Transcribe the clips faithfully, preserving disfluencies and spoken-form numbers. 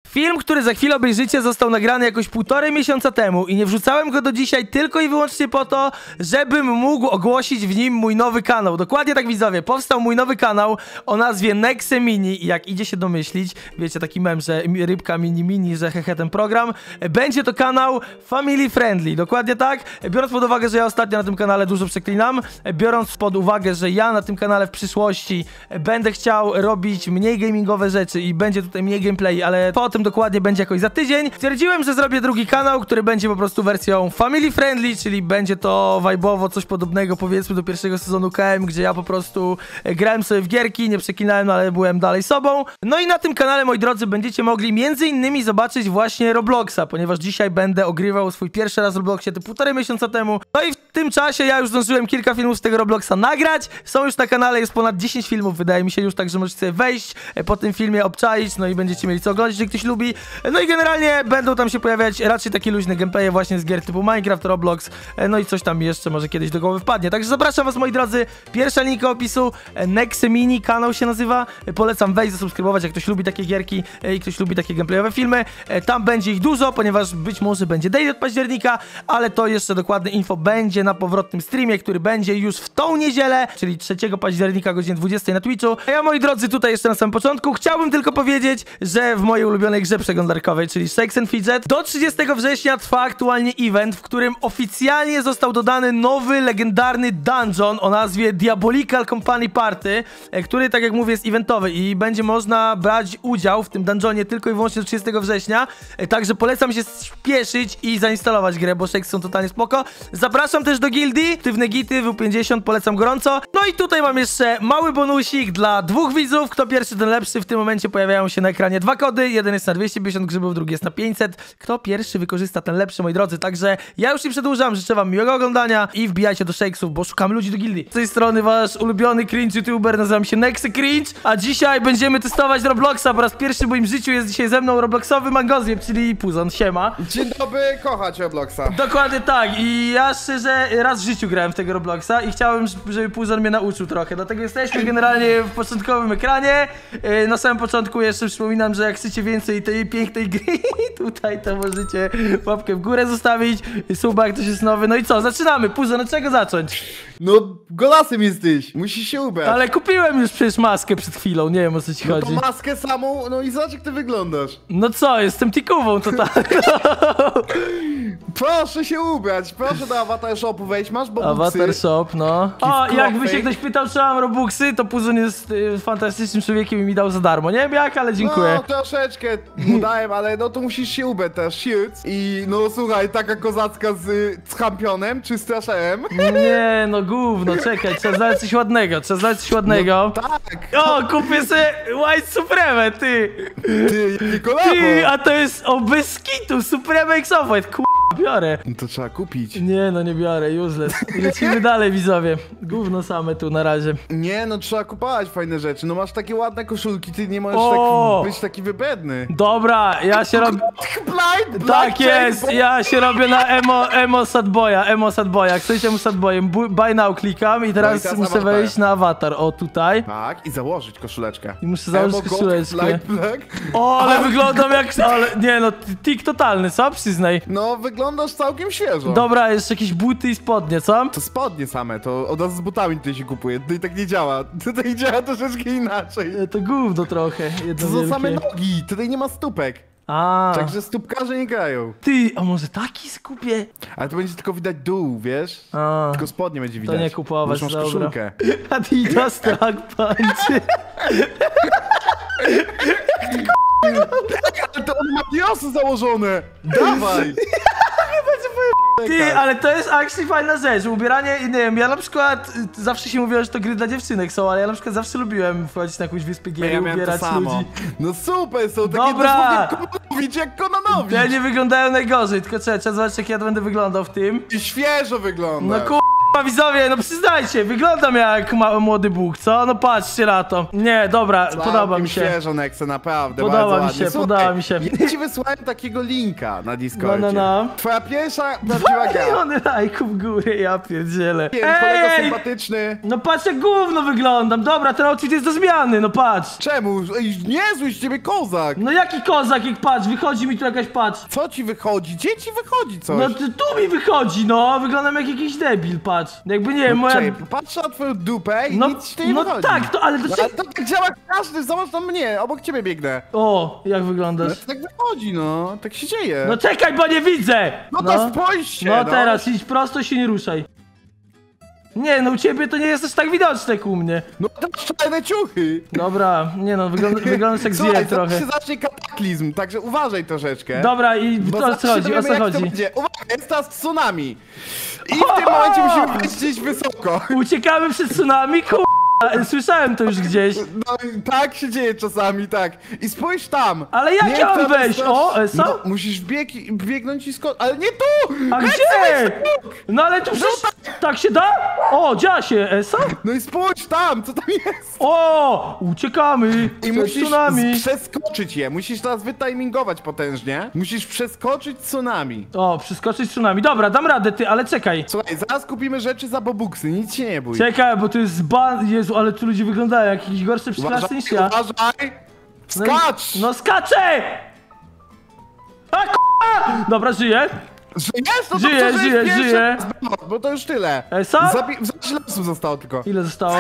Film, który za chwilę obejrzycie, został nagrany jakoś półtorej miesiąca temu i nie wrzucałem go do dzisiaj tylko i wyłącznie po to, żebym mógł ogłosić w nim mój nowy kanał. Dokładnie tak, widzowie, powstał mój nowy kanał o nazwie Nexe Mini i jak idzie się domyślić, wiecie, taki mem, że rybka mini mini, że hehe ten program, będzie to kanał family friendly, dokładnie tak, biorąc pod uwagę, że ja ostatnio na tym kanale dużo przeklinam, biorąc pod uwagę, że ja na tym kanale w przyszłości będę chciał robić mniej gamingowe rzeczy i będzie tutaj mniej gameplay, ale po tym dokładnie będzie jakoś za tydzień. Stwierdziłem, że zrobię drugi kanał, który będzie po prostu wersją family friendly, czyli będzie to vibe'owo coś podobnego, powiedzmy, do pierwszego sezonu K M, gdzie ja po prostu grałem sobie w gierki, nie przeklinałem, ale byłem dalej sobą. No i na tym kanale, moi drodzy, będziecie mogli między innymi zobaczyć właśnie Robloxa, ponieważ dzisiaj będę ogrywał swój pierwszy raz w Robloxie to półtorej miesiąca temu. No i w tym czasie ja już zdążyłem kilka filmów z tego Robloxa nagrać. Są już na kanale, jest ponad dziesięć filmów, wydaje mi się już, tak, że możecie sobie wejść, po tym filmie obczaić, no i będziecie mieli co oglądać, jeżeli ktoś lubi. No i generalnie będą tam się pojawiać raczej takie luźne gameplaye właśnie z gier typu Minecraft, Roblox, no i coś tam jeszcze może kiedyś do głowy wpadnie. Także zapraszam was, moi drodzy, pierwsza linka opisu, Nexe Mini, kanał się nazywa. Polecam wejść, zasubskrybować, jak ktoś lubi takie gierki i ktoś lubi takie gameplayowe filmy. Tam będzie ich dużo, ponieważ być może będzie daily od października, ale to jeszcze dokładne info będzie na powrotnym streamie, który będzie już w tą niedzielę, czyli trzeciego października o godzinie dwudziestej na Twitchu. A ja, moi drodzy, tutaj jeszcze na samym początku chciałbym tylko powiedzieć, że w mojej ulubionej grze przeglądarkowej, czyli Shakes and Fidget, do trzydziestego września trwa aktualnie event, w którym oficjalnie został dodany nowy, legendarny dungeon o nazwie Diabolical Company Party, który, tak jak mówię, jest eventowy i będzie można brać udział w tym dungeonie tylko i wyłącznie do trzydziestego września, także polecam się spieszyć i zainstalować grę, bo Shakes są totalnie spoko. Zapraszam też do gildii, Sztywne Gity, W pięćdziesiąt, polecam gorąco. No i tutaj mam jeszcze mały bonusik dla dwóch widzów, kto pierwszy, ten lepszy. W tym momencie pojawiają się na ekranie dwa kody, jeden jest na dwieście pięćdziesiąt grzybów, drugi jest na pięćset. Kto pierwszy wykorzysta, ten lepszy, moi drodzy. Także ja już nie przedłużam, życzę wam miłego oglądania i wbijajcie do Shakesów, bo szukamy ludzi do gildii. Z tej strony wasz ulubiony cringe youtuber, nazywam się Nexe Cringe, a dzisiaj będziemy testować Robloxa. Po raz pierwszy w moim życiu jest dzisiaj ze mną Robloxowy Mangozjeb, czyli Puzon, siema. Dzień dobry, kochać Robloxa. Dokładnie tak i ja szczerze raz w życiu grałem w tego Robloxa i chciałem, żeby Puzon mnie nauczył trochę, dlatego jesteśmy generalnie w początkowym ekranie. Na samym początku jeszcze przypominam, że jak chcecie więcej tej pięknej gry, tutaj to możecie łapkę w górę zostawić, suba jak ktoś jest nowy. No i co, zaczynamy. Puzon, od czego zacząć? No, golasem jesteś, musisz się ubrać. Ale kupiłem już przecież maskę przed chwilą, nie wiem, o co ci no chodzi. No to maskę samą, no i zobacz jak ty wyglądasz. No co, jestem tikową totalnie. Proszę się ubrać, proszę do Avatar Shopu wejść, masz bobuksy. Avatar Shop, no. O, jakby się ktoś pytał, czy mam robuxy, to Puzon jest y, fantastycznym człowiekiem i mi dał za darmo. Nie wiem jak, ale dziękuję. No, troszeczkę mu dałem, ale no to musisz się ubrać też, shield. I no słuchaj, taka kozacka z y, championem czy strasherem. Nie, no gówno, czekaj, trzeba znaleźć coś ładnego, trzeba znaleźć coś ładnego. No, tak. O, kupię sobie White Supreme, ty. Ty, jakie kolabo. Ty, a to jest, o, bez kitu, Supreme X Off-White, ku... biorę. No to trzeba kupić. Nie, no nie biorę, useless. Lecimy dalej, widzowie. Gówno same tu na razie. Nie, no trzeba kupować fajne rzeczy. No masz takie ładne koszulki, ty nie możesz O! tak być taki wybredny. Dobra, ja się robię... Blind, blind Tak jest, check, ja się robię na emo, emo sadboya, emo sadboya. Jak chcecie emo sadboyem, buy now klikam i teraz, No i teraz muszę awatar. wejść na awatar, o tutaj. Tak, i założyć koszuleczkę. I muszę założyć Emo, gold, koszuleczkę. light black. O, ale wyglądam jak... Ale, nie no, tik totalny, co? Przyznaj. No, wyglądasz całkiem świeżo. Dobra, jeszcze jakieś buty i spodnie, co? To spodnie same, to od razu z butami tutaj się kupuje. Tutaj tak nie działa. Tutaj działa troszeczkę inaczej. E, To gówno trochę, jedno To są wielkie. same nogi, tutaj nie ma stópek. A, Także stópkarze nie grają. ty, a może taki skupię? Ale to będzie tylko widać dół, wiesz? A, Tylko spodnie będzie widać. nie kupować, bo już masz dobra. koszulkę. Adidas tak panczy. Ale to on ma diosy założone! Dawaj! Ty, ale to jest actually fajna rzecz, ubieranie, nie wiem, ja na przykład, y, zawsze się mówiło, że to gry dla dziewczynek są, ale ja na przykład zawsze lubiłem wchodzić na jakąś wyspę gier i Ja miałem to ubierać samo. ludzi. No super, są takie Dobra. dosłownie Kononowicz jak Kononowicz. Te nie wyglądają najgorzej, tylko trzeba, trzeba zobaczyć jak ja będę wyglądał w tym. I świeżo wygląda. No kurwa, k***a widzowie, no przyznajcie, wyglądam jak ma młody Bóg, co? No patrzcie na to. Nie, dobra, podoba mi się. Świeżo, Nexe, naprawdę, Podoba bardzo mi ładnie. się, Słuchaj, podoba mi się. Ja ci wysłałem takiego linka na Discordzie. No, no, no. Twoja pierwsza prawdziwa gra. Miliony lajków w górę, ja pierdzielę. Wiem, kolega Ej! sympatyczny. No patrz jak gówno wyglądam, dobra, ten outfit jest do zmiany, no patrz. Czemu? Ej, niezły z ciebie kozak. No jaki kozak, jak patrz, wychodzi mi tu jakaś, patrz. Co ci wychodzi? Gdzie ci wychodzi coś? No ty- tu mi wychodzi, no, wyglądam jak jakiś debil, patrz. Jakby nie wiem, moja... Czekaj, patrz na twoją dupę i No, nic ci tu nie no wychodzi. tak, to, ale No, to ale czy... to tak działa każdy, zobacz na mnie, obok ciebie biegnę. O, jak No, wyglądasz? to tak wychodzi, no, tak się dzieje. No czekaj, bo nie widzę! No to spójrz się, No no. teraz, idź prosto, się nie ruszaj. Nie, no u ciebie to nie jest aż tak widoczne jak u mnie. No to czarne ciuchy. Dobra, nie no, wygląda, wyglądasz jak Słuchaj, zjeb zaraz trochę. się zacznie kataklizm, także uważaj troszeczkę. Dobra, i Bo o zaraz co się chodzi, o dowiemy, co jak to chodzi? będzie. Uwaga, jest teraz tsunami. I w tym momencie musimy wejść gdzieś wysoko. Uciekamy przed tsunami? Ku... Słyszałem to już gdzieś. No i tak się dzieje czasami, tak. I spójrz tam. Ale jak Nie, ja mam to wejść? jest- O, e, co? No, musisz bieg, biegnąć i sko... Ale nie tu! A Jak gdzie? chcę wejść tu? No ale tu przecież... Tak się da? O, działa się, Esa? No i spójrz tam, co tam jest? O, uciekamy I przed musisz tsunami. z- przeskoczyć je, musisz teraz wytimingować potężnie. Musisz przeskoczyć tsunami. O, przeskoczyć tsunami. Dobra, dam radę, ty, ale czekaj. Słuchaj, zaraz kupimy rzeczy za bobuksy, nic się nie bój. Czekaj, bo to jest ban... Jezu, ale tu ludzie wyglądają jak jakieś gorsze przyklasy niż ja. uważaj! No i- Skacz! No skaczę! A k***a! Dobra, żyję. Żyjesz? No to Żyję, przeżyjesz żyję, pierwszy żyję. raz, Bo to już tyle. E, co? Zabi- Zabić lasu zostało tylko. Ile zostało?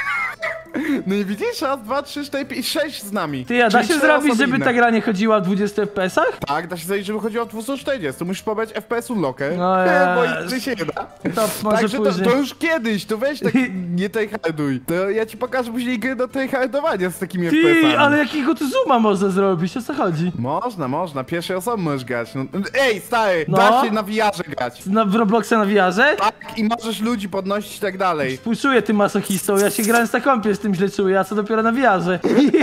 No i widzisz? Raz, dwa, trzy, cztery, pięć, sześć z nami. Ty, a da Czyli się cztery zrobić, osoby żeby inne. ta gra nie chodziła w dwudziestu F P S-ach? Tak, da się zrobić, żeby chodziło o dwieście czterdzieści. To musisz pobrać F P S unlocker. No Bo jest. inaczej się nie da. To może Także to, później. to już kiedyś, to weź tak nie tryharduj. To ja ci pokażę później gry do tryhardowania z takimi F P S-ami. Ty, ale jakiego tu zooma można zrobić? O co chodzi? Można, można. Pierwszej osoby możesz grać. No, ej, stary, No. da się na V R-ze grać. Na, w Robloxa na V R-ze? Tak, i możesz ludzi podnosić i tak dalej. Współczuję tym masochistą, ja się grając na kompie z tym źle czuję, a co dopiero na V R-ze.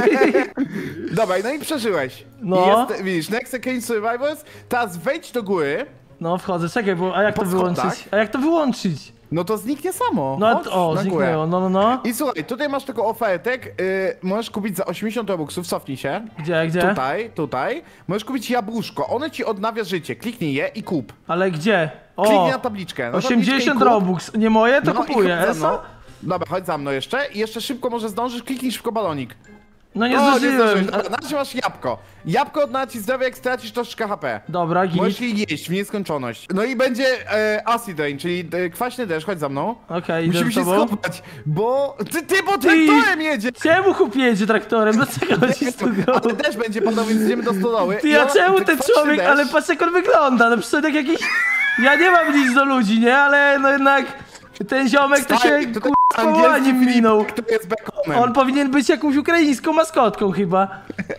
Dobra, no i przeżyłeś. No. I jest, widzisz, Next Against Survivors, teraz wejdź do góry, No wchodzę, czekaj, bo a jak to Po wyłączyć? schodach? A jak to wyłączyć? no to zniknie samo. No Chodź a- o, na zniknęło, górę. no no no. I słuchaj, tutaj masz taką ofertek, yy, możesz kupić za osiemdziesiąt robuxów, cofnij się. Gdzie, gdzie? Tutaj, tutaj. Możesz kupić jabłuszko, one ci odnawia życie, kliknij je i kup. Ale gdzie? Kliknij O, na tabliczkę. Na osiemdziesiąt tabliczkę i kup. Robux. Nie moje, to No i kupuję. kup ze Esa? mną. Dobra, chodź za mną jeszcze i jeszcze szybko może zdążysz, kliknij szybko balonik. No nie O, nie zdążyłem. zdążyłeś. Dobra, na razie masz jabłko. Jabłko odnawia ci zdrowie, jak stracisz troszeczkę H P. Dobra, Możesz git. je jeść w nieskończoność. No i będzie e, acid rain, czyli e, kwaśny deszcz, chodź za mną. Okej, idę Musimy z się tobą. schować, bo... Ty, ty bo traktorem jedzie! Czemu chłop jedzie traktorem? Dlaczego chodzi z tu Ale deszcz będzie padał, więc idziemy do stodoły. Ty, I a ona- czemu ten kwaśny człowiek, deszcz- ale patrz jak on wygląda, no przecież jak jakiś... Ja nie mam nic do ludzi, nie? Ale no jednak ten ziomek to Stary, się tutaj k***a angielski powołaniem Filip, minął. który jest bekonem. On powinien być jakąś ukraińską maskotką chyba.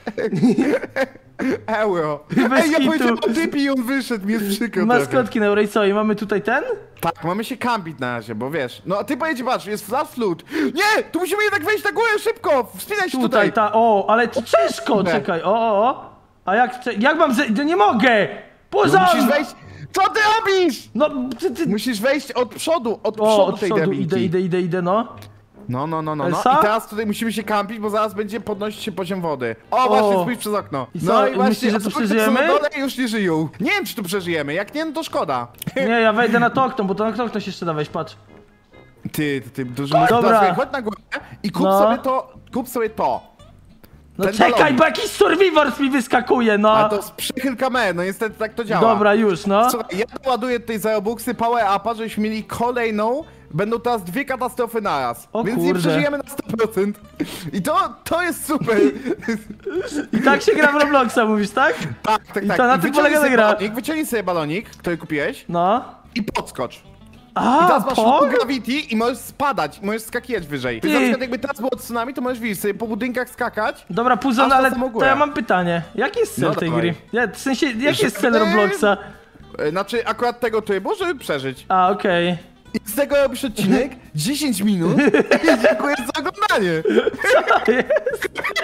Euro. Bez Ej, ja kitu. powiedziałem o typie i on wyszedł, mi jest przykro trochę. Maskotki na euro i co? I mamy tutaj ten? Tak, mamy się kampić na razie, bo wiesz. No a ty pojedź, patrz, jest flash flood. Nie! Tu musimy jednak wejść na górę szybko! Wspinaj się Tutaj, tutaj! ta, o, ale to ciężko, Kurde. czekaj, o, o, o. A jak, cze- jak mam, ze... no nie mogę! No, Poza... musisz wejść. Co ty robisz? No, ty, ty... Musisz wejść od przodu, od O, przodu od tej przodu, drabinki. idę, idę, idę, idę, no. No, no, no, no, no. Esa? I teraz tutaj musimy się kampić, bo zaraz będzie podnosić się poziom wody. O, właśnie, spójrz przez okno. I No co, i właśnie, myślisz, że to osoby, które przeżyjemy? są na dole już nie żyją. Nie wiem, czy tu przeżyjemy. Jak nie, no to szkoda. Nie, ja wejdę na to okno, bo to na to okno się jeszcze da wejść, patrz. Ty, ty, ty, duży Dobra. Dobra. Chodź na górę i kup No. sobie to, kup sobie to. No Ten czekaj, balonik. bo jakiś survivor mi wyskakuje, no. A to jest przychyl kamery, no niestety tak to działa. Dobra, już, no. Słuchaj, ja ładuję tutaj za robuxy power upa, żebyśmy mieli kolejną. Będą teraz dwie katastrofy naraz. O więc nie kurde. przeżyjemy na sto procent. I to, to jest super. I tak się gra w Robloxa, mówisz, tak? tak, tak, I tak. to na I tym wyciągnij polega ta sobie gra. Balonik, wyciągnij sobie balonik, który kupiłeś No. i podskocz. A, I teraz masz po? low gravity i możesz spadać, możesz skakiwać wyżej. Więc Ty. na przykład jakby teraz było tsunami, to możesz widzieć sobie po budynkach skakać. Dobra, Puzon, Aż na ale samą to górę. ja mam pytanie. Jaki jest cel No tej dawaj. gry? Ja, w sensie, jaki jest cel Żeby- Robloxa? E, Znaczy akurat tego trybu, żeby przeżyć. A, okej. I z tego robisz odcinek dziesięć minut i dziękuję za oglądanie. To jest...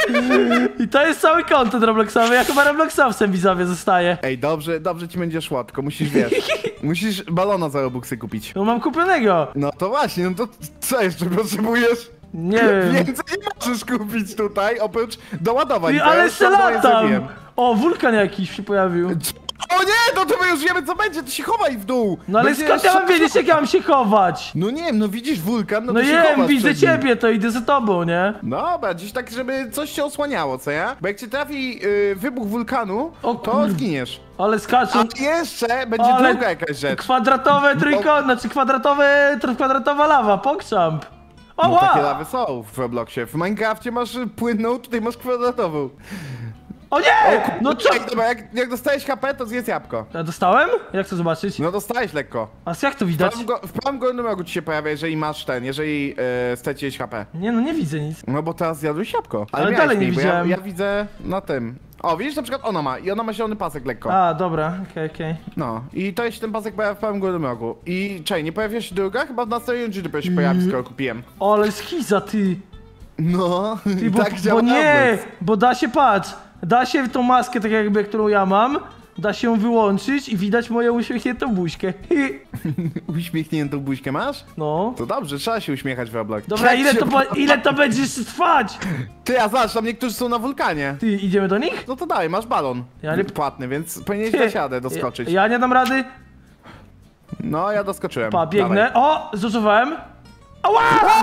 I to jest cały content Robloxowy, ja chyba Robloxowcem widzowie zostaję. Ej, dobrze, dobrze ci będzie szło, tylko musisz, wiesz, musisz balona za Robuxy kupić. No mam kupionego. No to właśnie, no to co jeszcze potrzebujesz? Nie wiem. Więcej nie możesz kupić tutaj, oprócz doładowań. Ty, To ja ale już se tam doładowań latam. zrobiłem. O, wulkan jakiś się pojawił. O nie, no to my już wiemy co będzie, to się chowaj w dół. No ale Będzie skąd ja mam szybko- wiedzieć, jak ja mam się chować? No nie wiem, no widzisz wulkan, no, No to się nie wiem, chowasz widzę przed nim. ciebie, to idę za tobą, nie? Dobra, gdzieś tak, żeby coś cię osłaniało, co ja? Bo jak cię trafi y, wybuch wulkanu, O to kur- zginiesz. Ale skaczą. A jeszcze będzie Ale druga jakaś rzecz. Kwadratowe trójkąt, znaczy kwadratowe, tr- kwadratowa lawa, pokrzamp. O, No, takie wow. lawy są w Robloxie. W Minecrafcie masz y, płynną, tutaj masz kwadratową. O nie! No co? Ej, dobra, jak, jak dostałeś H P, to zjedz jabłko. Ja dostałem? Jak to zobaczyć? No dostałeś lekko. A jak to W widać? prawym, go, w prawym górnym rogu ci się pojawia, jeżeli masz ten, jeżeli e, straciłeś H P. Nie no, nie widzę nic. No bo teraz zjadłeś jabłko. Ale miałeś dalej nie mniej, bo widziałem. Ja, ja widzę na tym. O, widzisz, na przykład ona ma i ona ma zielony pasek lekko. A, dobra, okej, okej. No, i to jest ten pasek pojawia w prawym górnym rogu. I czekaj, nie pojawia się druga? Chyba w następnym G dopiero się pojawi, skoro kupiłem. Ale schiza, ty. No, Ty, bo, tak działa bo nie, Roblox. bo da się, patrz, da się tą maskę, tak jakby, którą ja mam, da się ją wyłączyć i widać moją uśmiechniętą buźkę. Uśmiechniętą buźkę masz? No. To dobrze, trzeba się uśmiechać w Roblox. Dobra, Jak ile się- to, po- ile to będzie jeszcze trwać? Ty, a zobacz, tam niektórzy są na wulkanie. Ty, idziemy do nich? No to daj, masz balon. Ja nie- Płatny, więc powinieneś Ty, dać radę doskoczyć. Ja, ja nie dam rady. No, ja doskoczyłem. Pa, biegnę. O, zużywałem. Ała!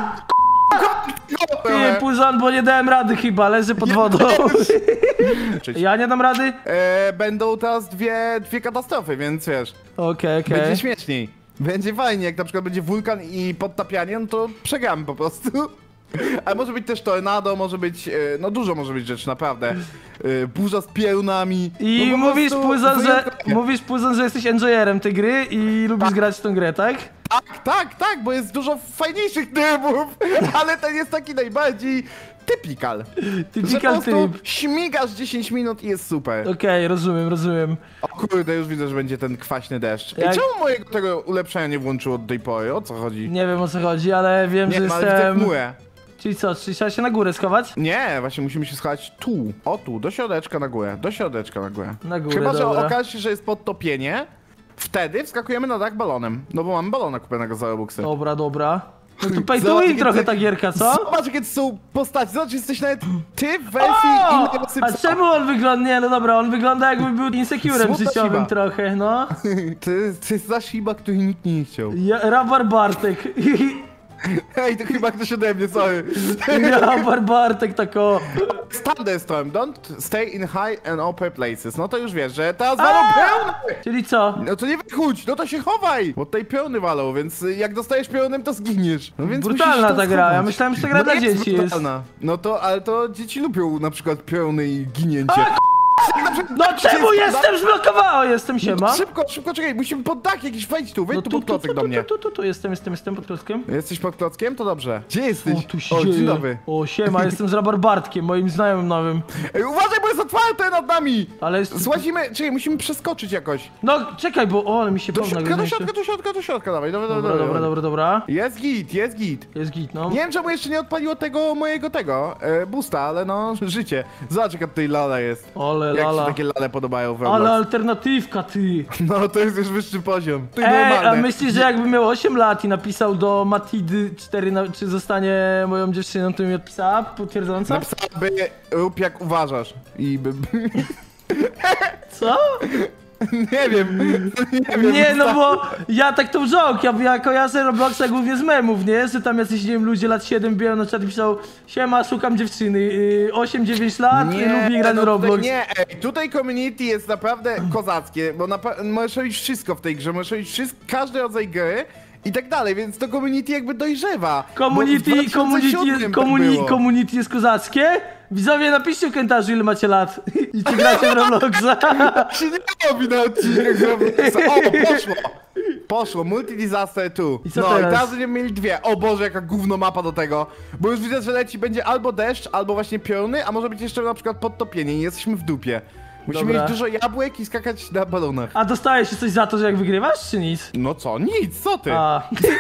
Ty, Puzon, bo nie dałem rady chyba, leżę pod wodą. Ja nie dam rady? E, będą teraz dwie, dwie katastrofy, więc wiesz, Okej, okej. będzie śmieszniej. Będzie fajnie, jak na przykład będzie wulkan i podtapianie, no to przegramy po prostu. Ale może być też tornado, może być, e, no dużo może być rzeczy, naprawdę. E, burza z piorunami. I no po mówisz, prostu Puzon, że, wyjątkowie. mówisz, Puzon, że jesteś enjoyerem tej gry i lubisz grać w tą grę, tak? Tak, tak, tak, bo jest dużo fajniejszych trybów, ale ten jest taki najbardziej typical. Że po Typical prostu typ. śmigasz dziesięć minut i jest super. Okej, rozumiem, rozumiem. O kurde, już widzę, że będzie ten kwaśny deszcz. Jak- I czemu mojego tego ulepszenia nie włączyło od tej pory? O co chodzi? Nie wiem o co chodzi, ale wiem, Nie, że no, ale widzę jestem... chmurę. Czyli co, czyli trzeba się na górę schować? Nie, właśnie musimy się schować tu. O tu, do środeczka na górę, do środeczka na górę. Na górę, Chyba, że dobra. okaże się, że jest podtopienie, wtedy wskakujemy na dach balonem. No bo mamy balona kupionego za Robuxy. Dobra, dobra. No to pay to Zobacz, win jakie trochę ty- ta gierka, co? Zobacz, jakie to są postacie. Zobacz, jesteś nawet ty w wersji O! innej A sypsa. czemu on wygląda? Nie, no dobra, on wygląda jakby był insecurem Smutna życiowym Shiba. trochę, no. Ty, ty jest za Shiba, który nikt nie chciał. Ja, Rabar Bartek. Hej, to chyba ktoś ode mnie, sorry. Rabar Bartek tako. Thunderstorm, don't stay in high and open places. No to już wiesz, że teraz walą pełny! Czyli co? No to nie wychódź, no to się chowaj! Bo tutaj pełny walą, więc y, jak dostajesz pełnym, to zginiesz. No więc musisz Brutalna to ta gra, ja schować. myślałem, że ta gra No dla jest dzieci jest. brutalna. No to, ale to dzieci lubią na przykład pełny i ginięcie. No czemu jestem zblokowany? Jestem siema. Szybko, szybko, czekaj, musimy pod dach jakiś, wejdź tu, wejdź No tu tu, pod tu, klocek tu, do tu, mnie. tu, tu, tu, jestem, jestem, jestem pod klockiem. Jesteś pod klockiem? To dobrze. Gdzie jesteś? O, tu się o dzień dzieje. dobry. O, siema, jestem z Rabar Bartkiem, moim znajomym nowym. Ej, uważaj, bo jest otwarte nad nami! Ale jest... Złazimy, czekaj, musimy przeskoczyć jakoś. No, czekaj, bo... O, ale mi się Do powna środka, do gryzie. środka, do środka, do środka, dawaj, dawaj, Dobra, dawaj. dobra, dobra, dobra. Jest git, jest git. Jest git, no. Nie wiem, czemu jeszcze nie odpaliło tego mojego tego, e, boosta, ale no, życie. Zobacz, jaka tutaj lala jest. Ale Jak lala. się takie lale podobają w Roblox. Ale alternatywka, ty. No, to jest już wyższy poziom. To Ej, normalne. a myślisz, że jakby miał osiem lat i napisał do Matidy cztery, na, czy zostanie moją dziewczyną, to mi odpisała potwierdząca? Napisałaby, rób jak uważasz. I by... Co? nie wiem, nie wiem. Nie, no bo ja tak to joke, ja, ja kojarzę Robloxa głównie z memów, nie? Że tam jacyś, nie wiem, ludzie lat siedem biorą na czat i piszą: siema, szukam dziewczyny, yy, osiem dziewięć lat, Nie, nie, lubi grać no w Roblox. Tutaj, nie, ej, tutaj community jest naprawdę kozackie, bo napa- możesz robić wszystko w tej grze, możesz robić wszystko, każdy rodzaj gry i tak dalej, więc to community jakby dojrzewa. bo w Community, dwa tysiące community, siódmym jest, tak community, było. community jest kozackie. Widzowie, napiszcie w komentarzu, ile macie lat i czy gracie w Robloxa. się nie robi na odcinkach z Robloxa. O, poszło! Poszło, Multi-Disaster two. I co no teraz? i teraz będziemy mieli dwie. O Boże, jaka gówno mapa do tego. Bo już widzę, że leci będzie albo deszcz, albo właśnie pioruny, a może być jeszcze na przykład podtopienie i jesteśmy w dupie. Musimy Dobra. mieć dużo jabłek i skakać na balonach. A dostajesz się coś za to, że jak wygrywasz, czy nic? No co? Nic, co ty? A.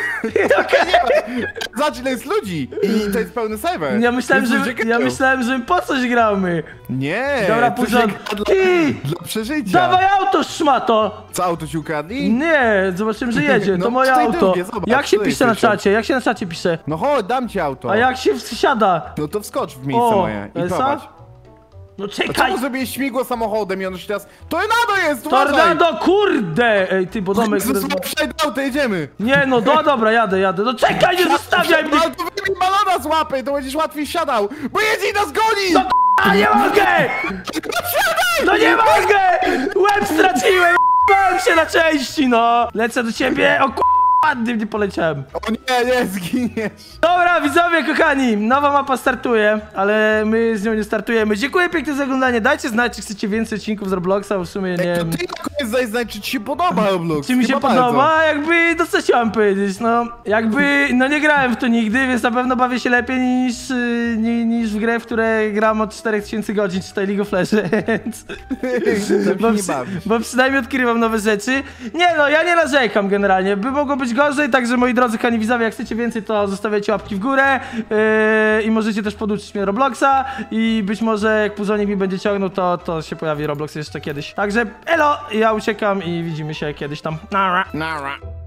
Zobacz, ile jest ludzi i to jest pełny serwer. Ja myślałem, Jest że, ludzie ja grają. myślałem, że my po coś gramy. Nie. Dobra, to się Puzon. gra Dla, Ty! dla przeżycia. Dawaj auto, szmato! Co, auto ci ukradli? Nie, zobaczymy, że jedzie. To No, moje tutaj auto. drugie, zobacz, Jak się tutaj pisze na jesteśmy. czacie? Jak się na czacie pisze? No chodź, dam ci auto. A jak się wsiada? No to wskocz w miejsce O, moje i Elsa? prowadź. No A czekaj! czemu zrobiłeś śmigło samochodem i ono się teraz... Tornado jest, uważaj! Tornado, kurde! Ej, ty, bo domek... Przed auto, jedziemy! Nie no, do, dobra, jadę, jadę. No czekaj, nie zostawiaj mnie! Ale to wyjmij balona z łapy, to będziesz łatwiej siadał! Bo jedzie i nas goni! No a nie mogę! No nie mogę! Łeb straciłem! Bałem się na części, no! Lecę do ciebie, o k***, ładnie mnie poleciałem. O nie, nie, zginiesz! Dobra, widzowie, kochani, nowa mapa startuje, ale my z nią nie startujemy. Dziękuję pięknie za oglądanie, dajcie znać, czy chcecie więcej odcinków z Robloxa, bo w sumie nie To wiem, ty na koniec daj znać, czy ci się podoba Roblox. czy mi się Chyba bardzo. podoba, jakby, no co chciałem powiedzieć, no, jakby, no nie grałem w to nigdy, więc na pewno bawię się lepiej niż, yy, ni, niż w grę, w której gram od czterech tysięcy godzin, czy tutaj League of Legends. Tam Bo, się nie przy, bawisz. bo przynajmniej odkrywam nowe rzeczy. Nie no, ja nie narzekam generalnie, by mogło być gorzej, także moi drodzy kochani widzowie, jak chcecie więcej, to zostawiajcie łapki w górę yy, i możecie też poduczyć mnie Robloxa i być może jak Puzonik mi będzie ciągnął, to, to się pojawi Roblox jeszcze kiedyś. Także elo, ja uciekam i widzimy się kiedyś tam. Nara. Nara.